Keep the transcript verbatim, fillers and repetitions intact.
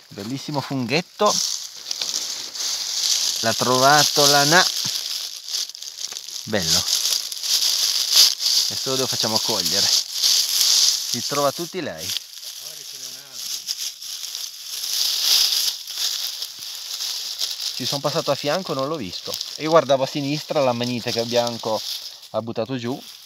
bellissimo funghetto, l'ha trovato la na, bello, adesso lo facciamo cogliere, si trova tutti lei. Ci sono passato a fianco, non l'ho visto, io guardavo a sinistra, la manite che il bianco ha buttato giù,